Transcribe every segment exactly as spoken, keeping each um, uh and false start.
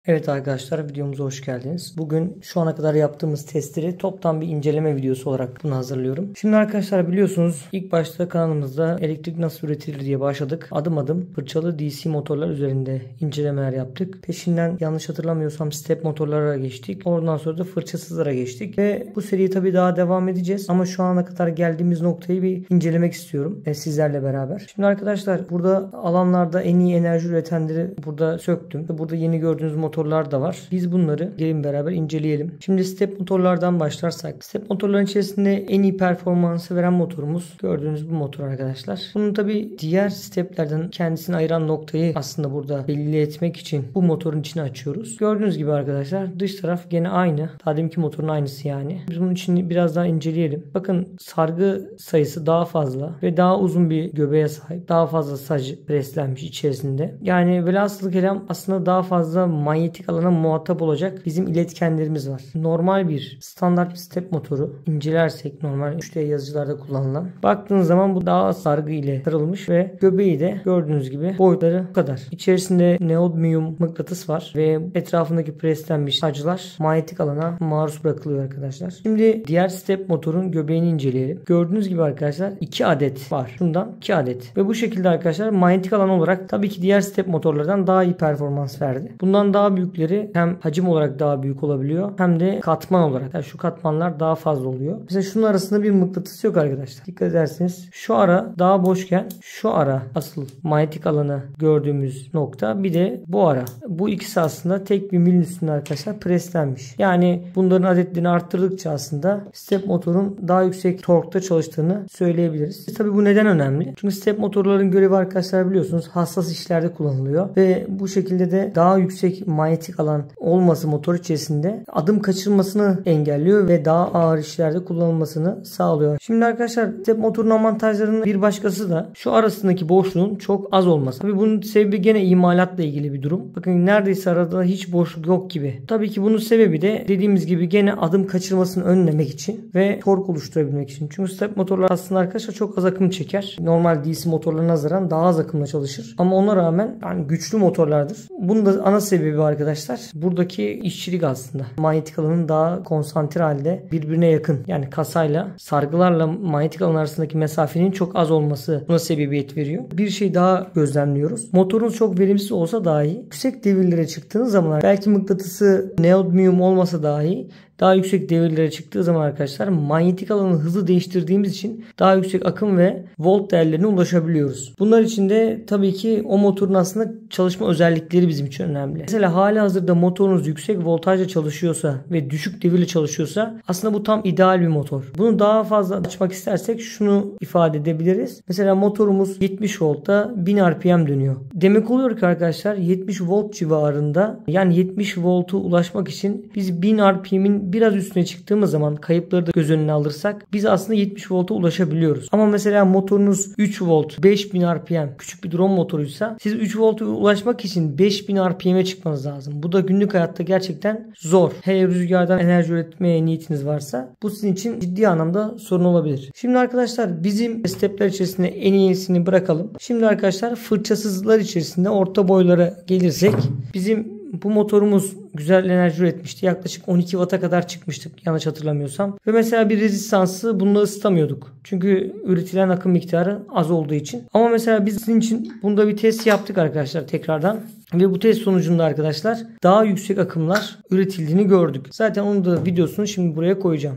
Evet arkadaşlar, videomuza hoş geldiniz. Bugün şu ana kadar yaptığımız testleri toptan bir inceleme videosu olarak bunu hazırlıyorum. Şimdi arkadaşlar, biliyorsunuz ilk başta kanalımızda elektrik nasıl üretilir diye başladık. Adım adım fırçalı D C motorlar üzerinde incelemeler yaptık. Peşinden yanlış hatırlamıyorsam step motorlara geçtik. Oradan sonra da fırçasızlara geçtik. Ve bu seriyi tabii daha devam edeceğiz. Ama şu ana kadar geldiğimiz noktayı bir incelemek istiyorum e, sizlerle beraber. Şimdi arkadaşlar, burada alanlarda en iyi enerji üretenleri burada söktüm. Burada yeni gördüğünüz motor motorlar da var. Biz bunları gelin beraber inceleyelim. Şimdi step motorlardan başlarsak. Step motorların içerisinde en iyi performansı veren motorumuz gördüğünüz bu motor arkadaşlar. Bunun tabi diğer steplerden kendisini ayıran noktayı aslında burada belli etmek için bu motorun içine açıyoruz. Gördüğünüz gibi arkadaşlar, dış taraf gene aynı. Daha deminki motorun aynısı yani. Biz bunun içini biraz daha inceleyelim. Bakın, sargı sayısı daha fazla ve daha uzun bir göbeğe sahip. Daha fazla sac preslenmiş içerisinde. Yani velhasılı kelam aslında daha fazla manyetik manyetik alana muhatap olacak bizim iletkenlerimiz var. Normal bir standart step motoru incelersek, normal üç D yazıcılarda kullanılan, baktığınız zaman bu daha az sargı ile sarılmış ve göbeği de gördüğünüz gibi boyutları bu kadar. İçerisinde neodymium mıknatıs var ve etrafındaki preslenmiş saclar manyetik alana maruz bırakılıyor arkadaşlar. Şimdi diğer step motorun göbeğini inceleyelim. Gördüğünüz gibi arkadaşlar iki adet var. Şundan iki adet. Ve bu şekilde arkadaşlar manyetik alan olarak tabii ki diğer step motorlardan daha iyi performans verdi. Bundan daha büyükleri hem hacim olarak daha büyük olabiliyor hem de katman olarak. Yani şu katmanlar daha fazla oluyor. Mesela şunun arasında bir mıknatıs yok arkadaşlar. Dikkat ederseniz şu ara daha boşken şu ara asıl manyetik alanı gördüğümüz nokta, bir de bu ara. Bu ikisi aslında tek bir milin üstünde arkadaşlar preslenmiş. Yani bunların adetlerini arttırdıkça aslında step motorun daha yüksek torkta çalıştığını söyleyebiliriz. E tabii bu neden önemli? Çünkü step motorların görevi arkadaşlar, biliyorsunuz hassas işlerde kullanılıyor ve bu şekilde de daha yüksek manyetik alan olması motor içerisinde adım kaçırmasını engelliyor ve daha ağır işlerde kullanılmasını sağlıyor. Şimdi arkadaşlar, step motorun avantajlarının bir başkası da şu arasındaki boşluğun çok az olması. Tabii bunun sebebi gene imalatla ilgili bir durum. Bakın, neredeyse arada hiç boşluk yok gibi. Tabii ki bunun sebebi de dediğimiz gibi gene adım kaçırmasını önlemek için ve tork oluşturabilmek için. Çünkü step motorlar aslında arkadaşlar çok az akım çeker. Normal D C motorlarına nazaran daha az akımla çalışır. Ama ona rağmen yani güçlü motorlardır. Bunun da ana sebebi arkadaşlar buradaki işçilik aslında. Manyetik alanın daha konsantre halde birbirine yakın, yani kasayla sargılarla manyetik alan arasındaki mesafenin çok az olması buna sebebiyet veriyor. Bir şey daha gözlemliyoruz. Motorunuz çok verimsiz olsa dahi yüksek devirlere çıktığınız zaman, belki mıknatısı neodymium olmasa dahi daha yüksek devirlere çıktığı zaman arkadaşlar manyetik alanın hızı değiştirdiğimiz için daha yüksek akım ve volt değerlerine ulaşabiliyoruz. Bunlar için de tabii ki o motorun aslında çalışma özellikleri bizim için önemli. Mesela hali hazırda motorunuz yüksek voltajla çalışıyorsa ve düşük devirle çalışıyorsa aslında bu tam ideal bir motor. Bunu daha fazla açmak istersek şunu ifade edebiliriz. Mesela motorumuz yetmiş voltta bin R P M dönüyor. Demek oluyor ki arkadaşlar, yetmiş volt civarında, yani yetmiş voltu ulaşmak için biz bin R P M'in biraz üstüne çıktığımız zaman, kayıpları da göz önüne alırsak, biz aslında yetmiş volta ulaşabiliyoruz. Ama mesela motorunuz üç volt, beş bin R P M, küçük bir drone motoruysa siz üç volta ulaşmak için beş bin R P M'e çıkmanız lazım. Bu da günlük hayatta gerçekten zor. Hele rüzgardan enerji üretmeye niyetiniz varsa bu sizin için ciddi anlamda sorun olabilir. Şimdi arkadaşlar, bizim stepler içerisinde en iyisini bırakalım. Şimdi arkadaşlar, fırçasızlar içerisinde orta boylara gelirsek, bizim bu motorumuz güzel enerji üretmişti. Yaklaşık on iki watt'a kadar çıkmıştık yanlış hatırlamıyorsam. Ve mesela bir rezistansı bununla ısıtamıyorduk. Çünkü üretilen akım miktarı az olduğu için. Ama mesela biz sizin için bunda bir test yaptık arkadaşlar tekrardan. Ve bu test sonucunda arkadaşlar daha yüksek akımlar üretildiğini gördük. Zaten onun da videosunu şimdi buraya koyacağım.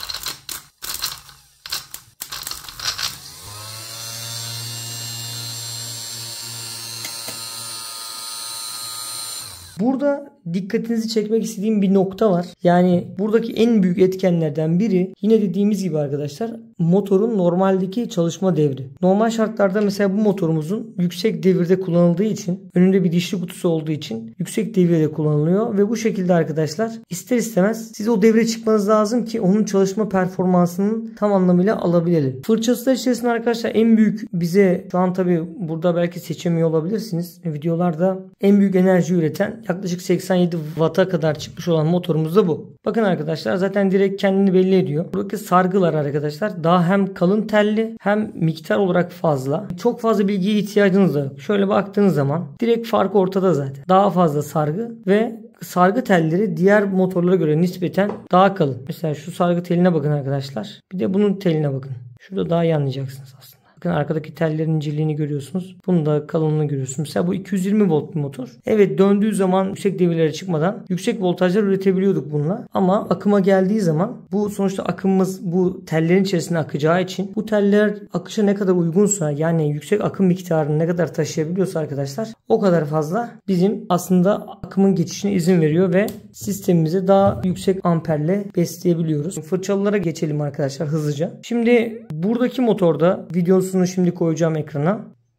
Burada dikkatinizi çekmek istediğim bir nokta var. Yani buradaki en büyük etkenlerden biri, yine dediğimiz gibi arkadaşlar, motorun normaldeki çalışma devri. Normal şartlarda mesela bu motorumuzun yüksek devirde kullanıldığı için, önünde bir dişli kutusu olduğu için yüksek devirde kullanılıyor ve bu şekilde arkadaşlar ister istemez siz o devre çıkmanız lazım ki onun çalışma performansının tam anlamıyla alabilelim. Fırçasızlar içerisinde arkadaşlar en büyük bize şu an, tabi burada belki seçemiyor olabilirsiniz, videolarda en büyük enerji üreten yaklaşık seksen yedi watt'a kadar çıkmış olan motorumuz da bu. Bakın arkadaşlar, zaten direkt kendini belli ediyor. Buradaki sargılar arkadaşlar daha hem kalın telli hem miktar olarak fazla. Çok fazla bilgiye ihtiyacınız da yok. Şöyle baktığınız zaman direkt fark ortada zaten. Daha fazla sargı ve sargı telleri diğer motorlara göre nispeten daha kalın. Mesela şu sargı teline bakın arkadaşlar. Bir de bunun teline bakın. Şurada daha iyi anlayacaksınız aslında. Bakın arkadaki tellerin inceliğini görüyorsunuz. Bunun da kalınlığını görüyorsunuz. Mesela bu iki yüz yirmi volt bir motor. Evet, döndüğü zaman yüksek devirlere çıkmadan yüksek voltajlar üretebiliyorduk bununla. Ama akıma geldiği zaman bu sonuçta akımımız bu tellerin içerisine akacağı için bu teller akışa ne kadar uygunsa, yani yüksek akım miktarını ne kadar taşıyabiliyorsa arkadaşlar, o kadar fazla bizim aslında akımın geçişine izin veriyor ve sistemimizi daha yüksek amperle besleyebiliyoruz. Fırçalılara geçelim arkadaşlar hızlıca. Şimdi buradaki motorda videosunu şimdi koyacağım ekrana.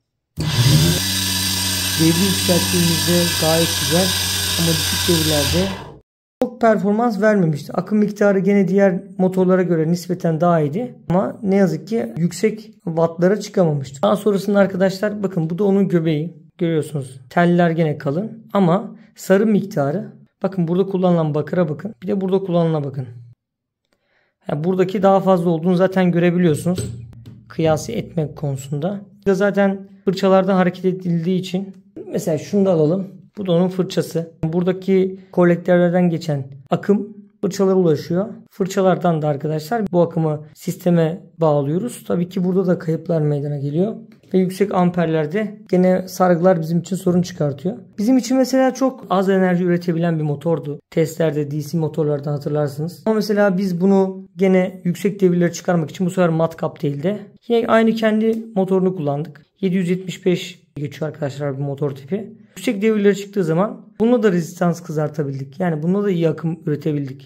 Devri yükselttiğimizde gayet güzel ama düşük devirlerde çok performans vermemişti. Akım miktarı gene diğer motorlara göre nispeten daha iyiydi ama ne yazık ki yüksek wattlara çıkamamıştı. Daha sonrasında arkadaşlar bakın, bu da onun göbeği. Görüyorsunuz teller gene kalın ama sarı miktarı, bakın burada kullanılan bakıra bakın, bir de burada kullanılana bakın. Yani buradaki daha fazla olduğunu zaten görebiliyorsunuz. Kıyası etmek konusunda. Burada zaten fırçalardan hareket edildiği için mesela şunu da alalım. Bu da onun fırçası. Buradaki kolektörlerden geçen akım fırçalara ulaşıyor. Fırçalardan da arkadaşlar bu akımı sisteme bağlıyoruz. Tabii ki burada da kayıplar meydana geliyor. Ve yüksek amperlerde gene sargılar bizim için sorun çıkartıyor. Bizim için mesela çok az enerji üretebilen bir motordu. Testlerde D C motorlardan hatırlarsınız. Ama mesela biz bunu gene yüksek devirleri çıkarmak için bu sefer matkap değil de yine aynı kendi motorunu kullandık. yedi yüz yetmiş beş geçiyor arkadaşlar bu motor tipi. Yüksek devirleri çıktığı zaman bununla da rezistans kızartabildik. Yani bununla da iyi akım üretebildik.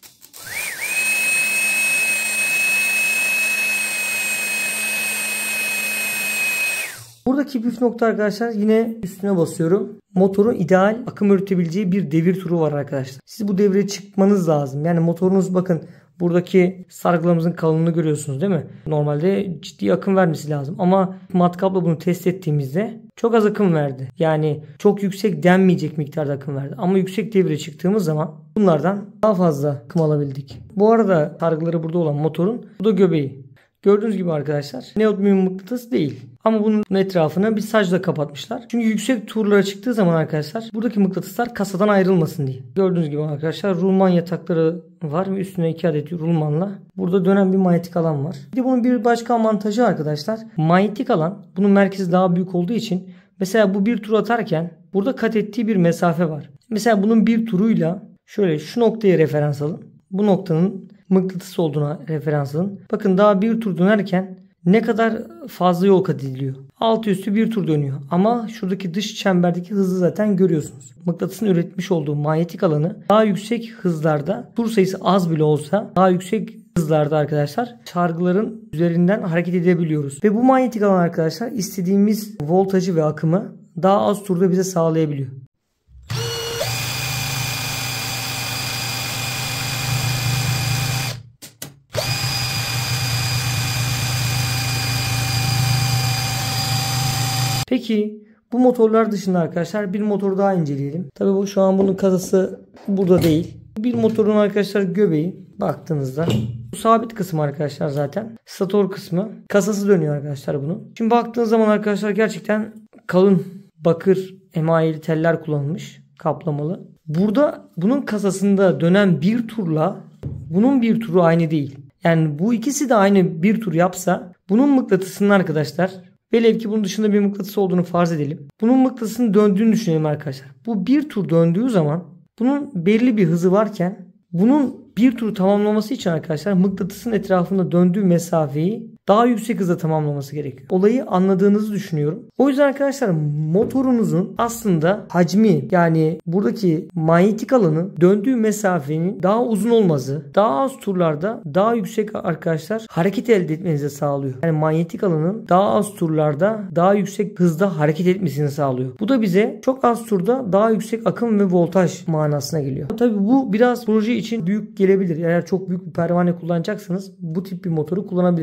Buradaki püf nokta arkadaşlar, yine üstüne basıyorum. Motorun ideal akım üretebileceği bir devir turu var arkadaşlar. Siz bu devre çıkmanız lazım. Yani motorunuz, bakın buradaki sargılarımızın kalınlığını görüyorsunuz değil mi? Normalde ciddi akım vermesi lazım. Ama matkapla bunu test ettiğimizde çok az akım verdi. Yani çok yüksek denmeyecek miktarda akım verdi. Ama yüksek devire çıktığımız zaman bunlardan daha fazla akım alabildik. Bu arada sargıları burada olan motorun, bu da göbeği. Gördüğünüz gibi arkadaşlar neodymium mıknatıs değil. Ama bunun etrafını bir sacla kapatmışlar. Çünkü yüksek turlara çıktığı zaman arkadaşlar buradaki mıknatıslar kasadan ayrılmasın diye. Gördüğünüz gibi arkadaşlar rulman yatakları var ve üstüne iki adet rulmanla burada dönen bir manyetik alan var. Bir de bunun bir başka avantajı arkadaşlar, manyetik alan bunun merkezi daha büyük olduğu için mesela bu bir tur atarken burada kat ettiği bir mesafe var. Mesela bunun bir turuyla şöyle şu noktaya referans alın. Bu noktanın mıknatıs olduğuna referans alın. Bakın daha bir tur dönerken ne kadar fazla yol kat ediliyor. Altı üstü bir tur dönüyor. Ama şuradaki dış çemberdeki hızı zaten görüyorsunuz. Mıknatısın üretmiş olduğu manyetik alanı daha yüksek hızlarda, tur sayısı az bile olsa daha yüksek hızlarda arkadaşlar sargıların üzerinden hareket edebiliyoruz. Ve bu manyetik alan arkadaşlar istediğimiz voltajı ve akımı daha az turda bize sağlayabiliyor. Peki bu motorlar dışında arkadaşlar bir motor daha inceleyelim. Tabii bu şu an bunun kasası burada değil. Bir motorun arkadaşlar göbeği baktığınızda bu sabit kısmı arkadaşlar zaten. Stator kısmı. Kasası dönüyor arkadaşlar bunun. Şimdi baktığınız zaman arkadaşlar gerçekten kalın bakır emayeli teller kullanılmış. Kaplamalı. Burada bunun kasasında dönen bir turla bunun bir turu aynı değil. Yani bu ikisi de aynı bir tur yapsa bunun mıknatısının arkadaşlar, velev ki bunun dışında bir mıknatıs olduğunu farz edelim. Bunun mıknatısının döndüğünü düşünelim arkadaşlar. Bu bir tur döndüğü zaman bunun belli bir hızı varken bunun bir turu tamamlaması için arkadaşlar mıknatısın etrafında döndüğü mesafeyi daha yüksek hızla tamamlaması gerekiyor. Olayı anladığınızı düşünüyorum. O yüzden arkadaşlar motorunuzun aslında hacmi, yani buradaki manyetik alanın döndüğü mesafenin daha uzun olması, daha az turlarda daha yüksek arkadaşlar hareket elde etmenizi sağlıyor. Yani manyetik alanın daha az turlarda daha yüksek hızda hareket etmesini sağlıyor. Bu da bize çok az turda daha yüksek akım ve voltaj manasına geliyor. Tabii bu biraz proje için büyük gelebilir. Eğer çok büyük bir pervane kullanacaksanız bu tip bir motoru kullanabilirsiniz veya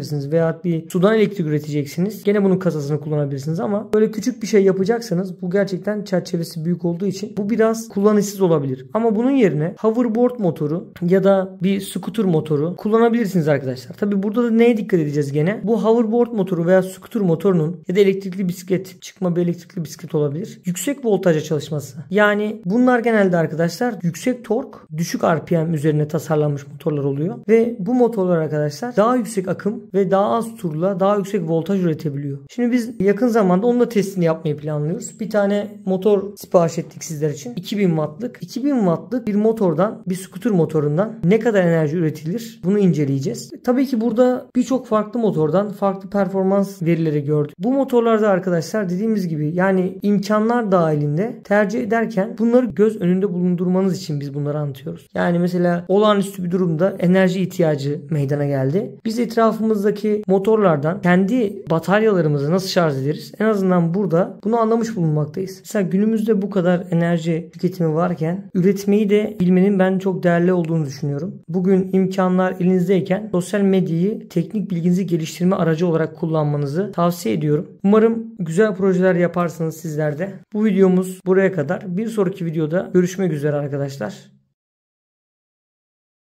veya bir sudan elektrik üreteceksiniz. Gene bunun kasasını kullanabilirsiniz ama böyle küçük bir şey yapacaksanız bu gerçekten çerçevesi büyük olduğu için bu biraz kullanışsız olabilir. Ama bunun yerine hoverboard motoru ya da bir scooter motoru kullanabilirsiniz arkadaşlar. Tabi burada da neye dikkat edeceğiz gene? Bu hoverboard motoru veya scooter motorunun ya da elektrikli bisiklet, çıkma bir elektrikli bisiklet olabilir. Yüksek voltajla çalışması. Yani bunlar genelde arkadaşlar yüksek tork, düşük R P M üzerine tasarlanmış motorlar oluyor. Ve bu motorlar arkadaşlar daha yüksek akım ve daha az turla daha yüksek voltaj üretebiliyor. Şimdi biz yakın zamanda onun da testini yapmayı planlıyoruz. Bir tane motor sipariş ettik sizler için. iki bin wattlık. iki bin wattlık bir motordan, bir scooter motorundan ne kadar enerji üretilir? Bunu inceleyeceğiz. Tabii ki burada birçok farklı motordan farklı performans verileri gördük. Bu motorlarda arkadaşlar dediğimiz gibi yani imkanlar dahilinde tercih ederken bunları göz önünde bulundurmanız için biz bunları anlatıyoruz. Yani mesela olağanüstü bir durumda enerji ihtiyacı meydana geldi. Biz etrafımızdaki motorlardan kendi bataryalarımızı nasıl şarj ederiz? En azından burada bunu anlamış bulunmaktayız. Mesela günümüzde bu kadar enerji tüketimi varken üretmeyi de bilmenin ben çok değerli olduğunu düşünüyorum. Bugün imkanlar elinizdeyken sosyal medyayı teknik bilginizi geliştirme aracı olarak kullanmanızı tavsiye ediyorum. Umarım güzel projeler yaparsınız sizler de. Bu videomuz buraya kadar. Bir sonraki videoda görüşmek üzere arkadaşlar.